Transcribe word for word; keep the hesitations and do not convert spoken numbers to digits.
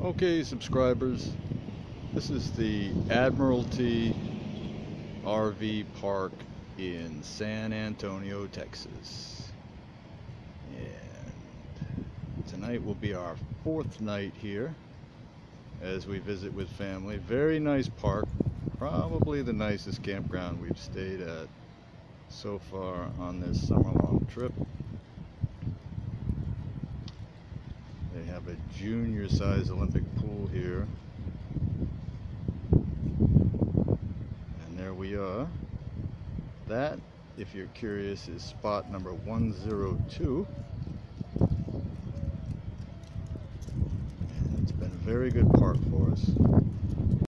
Okay, subscribers, this is the Admiralty R V Park in San Antonio, Texas. And tonight will be our fourth night here as we visit with family. Very nice park, probably the nicest campground we've stayed at so far on this summer-long trip. They have a junior-size Olympic pool here. And there we are. That, if you're curious, is spot number one oh two. And it's been a very good park for us.